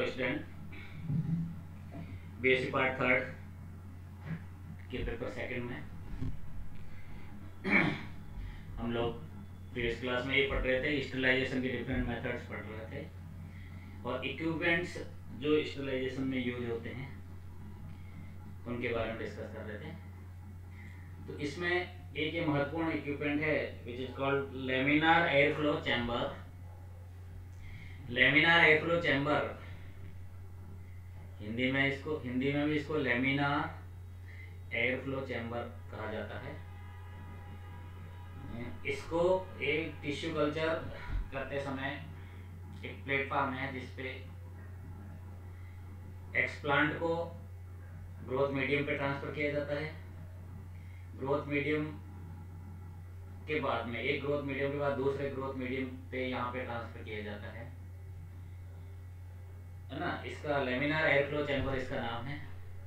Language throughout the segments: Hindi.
स्टूडेंट, बीएससी पार्ट थर्ड के पेपर सेकंड में हम लोग प्रीवियस क्लास में ये पढ़ रहे थे, स्टरलाइजेशन के डिफरेंट मेथड्स पढ़ रहे थे और इक्विपमेंट्स जो स्टरलाइजेशन में यूज होते हैं उनके बारे में डिस्कस कर रहे थे। तो इसमें एक ये महत्वपूर्ण इक्विपमेंट है which is called laminar air flow chamber. Laminar air flow chamber Hindi में भी इसको लेमिनार एयर फ्लो चैम्बर कहा जाता है। इसको एक टिश्यू कल्चर करते समय एक प्लेटफॉर्म है जिसपे एक्सप्लांट को ग्रोथ मीडियम पे ट्रांसफर किया जाता है। ग्रोथ मीडियम के बाद में एक ग्रोथ मीडियम के बाद दूसरे ग्रोथ मीडियम पे यहाँ पे ट्रांसफर किया जाता है ना। इसका लेमिनार एयर फ्लो चैम्बर इसका नाम है।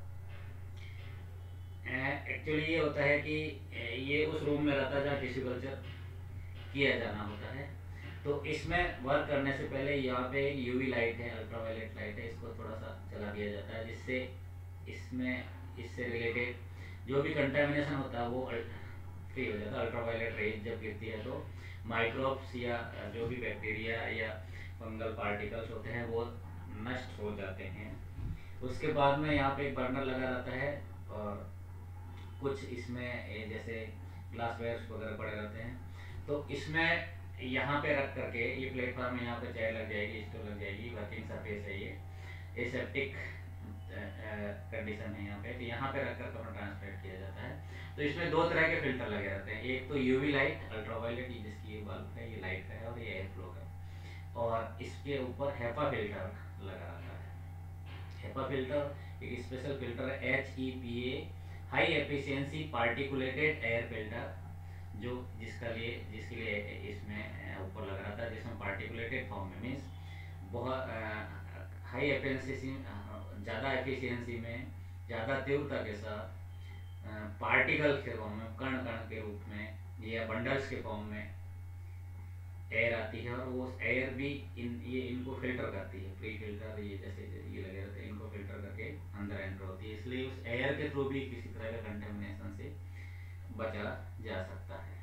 एक्चुअली ये होता है कि ये उस रूम में रहता है जहाँ टिश्यू कल्चर किया जाना होता है। तो इसमें वर्क करने से पहले यहाँ पे यूवी लाइट है, अल्ट्रावायलेट लाइट है, इसको थोड़ा सा चला दिया जाता है जिससे इससे रिलेटेड जो भी कंटामिनेशन होता है वो फ्री हो जाता है। अल्ट्रावायलेट रेज जब गिरती है तो माइक्रोब्स या जो भी बैक्टीरिया या फंगल पार्टिकल्स होते हैं वो नष्ट हो जाते हैं। उसके बाद में यहाँ पे एक बर्नर लगा रहता है और कुछ इसमें जैसे ग्लास वेयर्स वगैरह पड़े रहते हैं। तो इसमें यहाँ पे रख करके ये प्लेटफॉर्म में यहाँ पे चेयर लग जाएगी, स्टूल लग जाएगी, वर्किंग सरफेस है ये एसेप्टिक कंडीशन है यहाँ पे। तो यहाँ पे रख कर अपना ट्रांसफर किया जाता है। तो इसमें दो तरह के फिल्टर लगे रहते हैं, एक तो यूवी लाइट अल्ट्रावायलेट जिसकी ये बल्ब है, ये लाइट का है और ये एयर फ्लो का, और इसके ऊपर हेपा फिल्टर लगा रहता है। हेपा फिल्टर एक स्पेशल फिल्टर है, HEPA high efficiency particulated air filter, जो जिसके लिए इसमें ऊपर लग रहा था, जिसमें पार्टिकुलेटेड फॉर्म में मीन्स बहुत हाई एफिशिएंसी, ज़्यादा एफिशिएंसी में, ज़्यादा तीव्रता के साथ पार्टिकल के फॉर्म में, कण कण के रूप में या बंडल्स के फॉर्म में एयर आती है और वो एयर भी इनको फिल्टर करती है। प्री फिल्टर ये जैसे ये लगे रहते हैं, इनको फिल्टर करके अंदर एंटर होती है। इसलिए उस एयर के थ्रू भी किसी तरह का कंटेमिनेशन से बचा जा सकता है।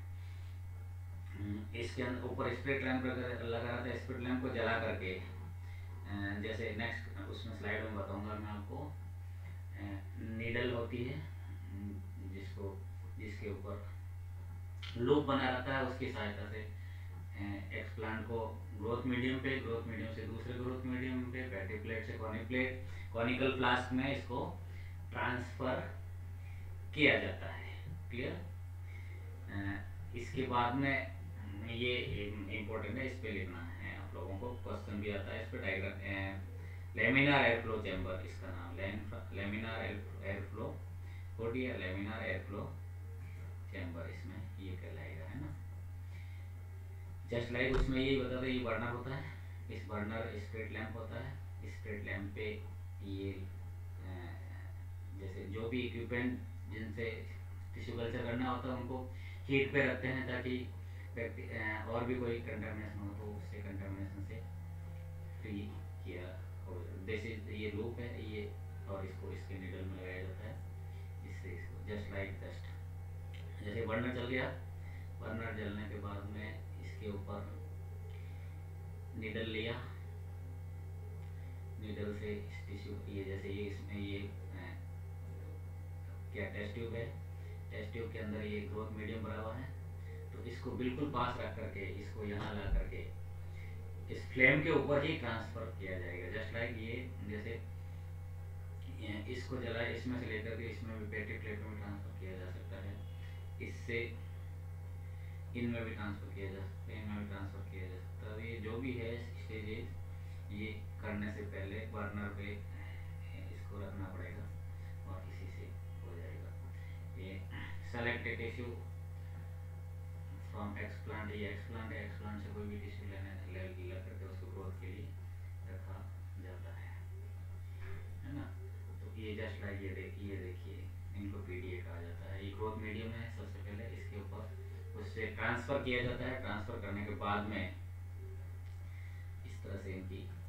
इसके अंदर ऊपर स्प्रिट लैंप लगा रहता है। स्प्रिट लैंप को जला करके जैसे नेक्स्ट उसमें स्लाइड में बताऊंगा मैं आपको, नीडल होती है जिसके ऊपर लूप बना रहता है, उसकी सहायता से एक्सप्लांट को ग्रोथ मीडियम पे, ग्रोथ मीडियम से दूसरे ग्रोथ मीडियम पे, पैटी प्लेट से कॉनिकल फ्लास्क में इसको ट्रांसफर किया जाता है। क्लियर? इसके बाद में ये इम्पोर्टेंट है, इस पे लिखना है आप लोगों को, क्वेश्चन भी आता है इस पे। Diagram laminar air flow chamber इसका नाम, लेमिनार एयर फ्लो होती है, लेमिनार एयर फ्लो चैम्बर इसमें ये कहलाएगा, है ना। जस्ट लाइक उसमें यही बताता है, ये बर्नर होता है, इस बर्नर स्प्रिट लैंप होता है। स्प्रिट लैंप पे ये जैसे जो भी इक्विपमेंट जिनसे टिश्यू कल्चर करना होता है उनको हीट पे रखते हैं ताकि और भी कोई कंटामिनेशन हो तो उससे कंटामिनेशन से फ्री किया हो। जैसे ये लूप है ये, और इसको इसके नीडल में लगाया जाता है इससे इसको जस्ट जैसे बर्नर चल गया, बर्नर जलने के बाद में इसके ऊपर नीडल लिया, नीडल से टिश्यू ये जैसे ये इसमें ये क्या टेस्ट ट्यूब है, टेस्ट ट्यूब के अंदर ये ग्रोथ मीडियम भरा हुआ है। तो इसको बिल्कुल पास रख करके इसको यहाँ ला करके इस फ्लेम के ऊपर ही ट्रांसफर किया जाएगा। जस्ट लाइक ये जैसे इसको जला इसमें से लेकर के इसमें भी पैटी प्लेट में ट्रांसफर किया जा सकता है, इससे इनमें भी ट्रांसफर किया जा सकता है, इनमें भी ट्रांसफर किया जा सकता है। ये जो भी है स्टेजेस ये करने से पहले बर्नर पे इसको रखना पड़ेगा और इसी से हो जाएगा। ये सेलेक्टेड टिश्यू फ्रॉम एक्सप्लांट, ये एक्सप्लांट है, एक्सप्लांट से कोई भी टिश्यू ला करके उसको ग्रोथ के लिए रखा जाता है ना। तो ये जस्ट लाइक ये देखिए इनको PDA कहा जाता है। ये ग्रोथ मीडियम है, सबसे पहले इसके ऊपर उससे ट्रांसफ़र किया जाता है। ट्रांसफ़र करने के बाद में इस तरह से इनकी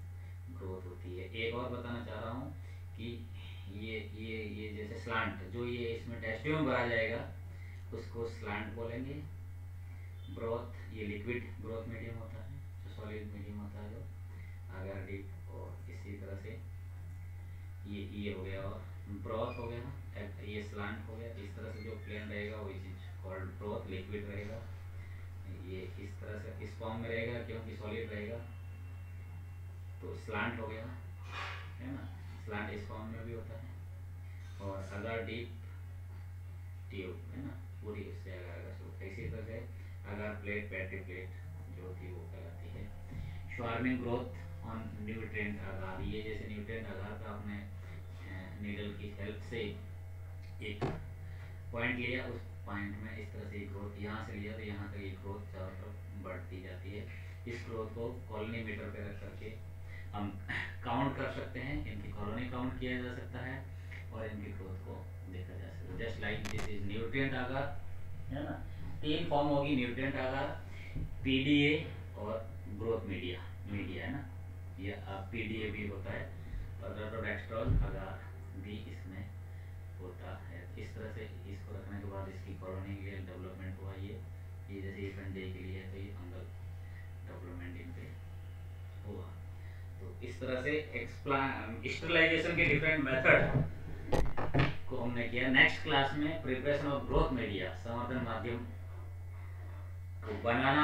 ग्रोथ होती है। एक और बताना चाह रहा हूँ कि ये जैसे स्लांट, जो ये इसमें टेस्ट्यूम भरा जाएगा उसको स्लांट बोलेंगे। ब्रोथ, ये लिक्विड ग्रोथ मीडियम होता है, जो सॉलिड मीडियम होता है, जो अगर डीप, और इसी तरह से ये हो गया, और ब्रोथ हो गया, ये स्लांट हो गया। इस तरह से जो प्लेन रहेगा वो इज कॉल्ड ब्रोथ, लिक्विड रहेगा। ये इस तरह से इस फॉर्म में रहेगा क्योंकि सॉलिड रहेगा, तो स्लांट हो गया, है ना। स्लांट इस फॉर्म में भी होता है। और अगर डीप ट्यूब, है ना, पूरी उससे अगर शुरू, इसी तरह से अगर प्लेट, बैटरी प्लेट जो होती है वो कहलाती है। स्वार्मिंग ग्रोथ ऑन न्यूट्रिएंट आधार, ये जैसे न्यूट्रिएंट आधार का आपने नीडल की हेल्प से एक पॉइंट लिया, उस पॉइंट में इस तरह से ग्रोथ यहाँ से लिया तो यहाँ तक ये ग्रोथ चारों तरफ बढ़ती जाती है। इस ग्रोथ को कॉलोनी मीटर पे रख करके हम काउंट कर सकते हैं, इनकी कॉलोनी काउंट किया जा सकता है और इनकी ग्रोथ को देखा जा सकता है। Just like this is nutrient agar, है ना। तीन फॉर्म होगी न्यूट्रिएंट आगार, पीडीए और ग्रोथ मीडिया, है ना। ये पीडीए भी होता है और रोटोडेक्स्ट्रॉल आगार भी इसमें होता है। इस तरह से इसको रखने के बाद इसकी कॉलोनी के डेवलपमेंट हुआ। ये जैसे ये फंडे के लिए है तो ये फंगल डेवलपमेंट इन पे हुआ। तो इस तरह से स्टरलाइजेशन के डिफरेंट मेथड को हमने किया। नेक्स्ट क्लास में प्रिपरेशन ऑफ ग्रोथ मीडिया, संवर्धन माध्यम को बनाना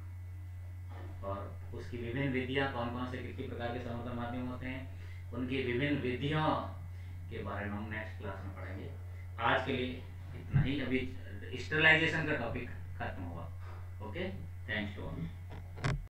और उसकी विभिन्न विधियां, कौन कौन से किस प्रकार के संवर्धन माध्यम होते हैं, उनकी विभिन्न विधियों के बारे में हम नेक्स्ट क्लास में पढ़ेंगे। आज के लिए इतना ही। अभी स्टरलाइजेशन का टॉपिक खत्म हुआ। Okay, thanks to all.